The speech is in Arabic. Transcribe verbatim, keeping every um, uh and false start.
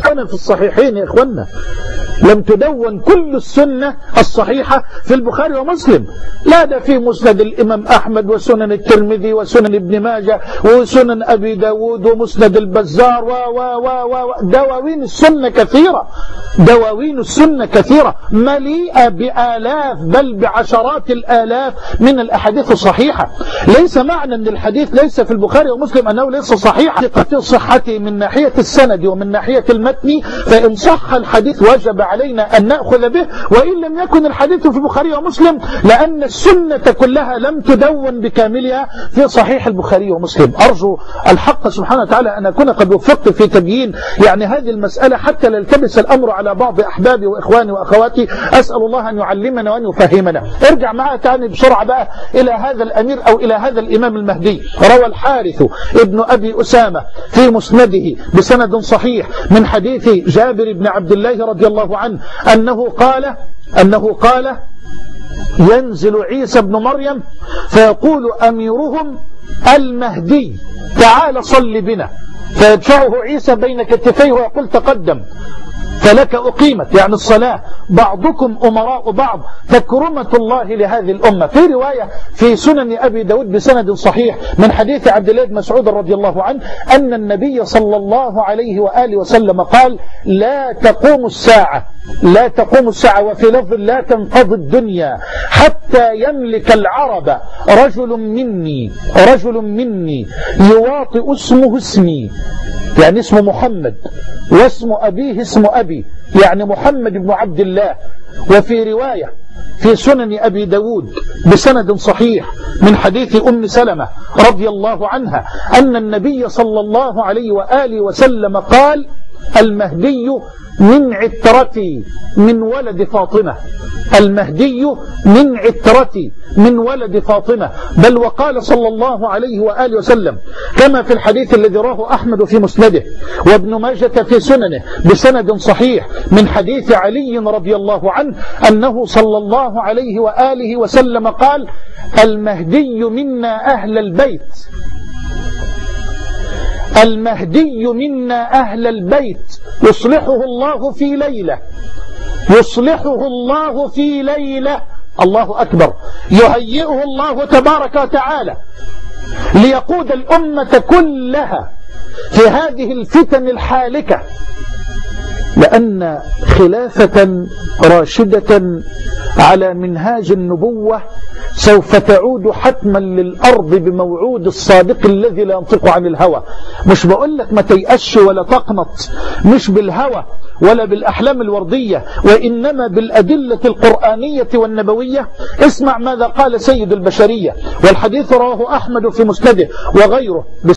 في الصحيحين يا إخوانا، لم تدون كل السنة الصحيحة في البخاري ومسلم، لا ده في مسند الإمام أحمد وسنن الترمذي وسنن ابن ماجه وسنن أبي داود ومسند البزار و و و و دواوين السنة كثيرة، دواوين السنة كثيرة مليئة بآلاف بل بعشرات الآلاف من الأحاديث الصحيحة. ليس معنى أن الحديث ليس في البخاري ومسلم أنه ليس صحيح، في صحته من ناحية السند ومن ناحية المتن، فإن صح الحديث وجب علينا أن نأخذ به، وإن لم يكن الحديث في البخاري ومسلم، لأن السنة كلها لم تدون بكاملها في صحيح البخاري ومسلم. أرجو الحق سبحانه وتعالى أن أكون قد وفقت في تبيين يعني هذه المسألة حتى لا يلتبس الأمر على بعض أحبابي وإخواني وأخواتي. أسأل الله أن يعلمنا وأن يفهمنا. ارجع معي تاني بسرعة بقى إلى هذا الأمير أو إلى هذا الإمام المهدي. روى الحارث ابن أبي أسامة في مسنده بسند صحيح من حديث جابر بن عبد الله رضي الله عنه أنه قال أنه قال ينزل عيسى بن مريم فيقول أميرهم المهدي تعال صل بنا، فيدفعه عيسى بين كتفيه ويقول تقدم فلك أقيمت، يعني الصلاة، بعضكم أمراء بعض، تكرمة الله لهذه الأمة. في رواية في سنن أبي داود بسند صحيح من حديث عبد الله بن مسعود رضي الله عنه أن النبي صلى الله عليه وآله وسلم قال لا تقوم الساعة لا تقوم الساعة وفي لفظ لا تنقضي الدنيا حتى يملك العرب رجل مني رجل مني يواطئ اسمه اسمي، يعني اسم محمد، واسم أبيه اسم أبي، يعني محمد بن عبد الله. وفي رواية في سنن أبي داود بسند صحيح من حديث أم سلمة رضي الله عنها أن النبي صلى الله عليه وآله وسلم قال المهدي من عترتي من ولد فاطمة، المهدي من عترتي من ولد فاطمة. بل وقال صلى الله عليه وآله وسلم كما في الحديث الذي رواه أحمد في مسنده وابن ماجة في سننه بسند صحيح من حديث علي رضي الله عنه أنه صلى الله عليه وآله وسلم قال المهدي منا أهل البيت، المهدي منا أهل البيت يصلحه الله في ليلة، يصلحه الله في ليلة، الله أكبر، يهيئه الله تبارك وتعالى ليقود الأمة كلها في هذه الفتن الحالكة، لأن خلافة راشدة على منهاج النبوة سوف تعود حتما للأرض بموعود الصادق الذي لا ينطق عن الهوى. مش بقول لك ما تيأسش ولا تقنط، مش بالهوى ولا بالأحلام الوردية، وإنما بالأدلة القرآنية والنبوية. اسمع ماذا قال سيد البشرية، والحديث رواه أحمد في مسنده وغيره.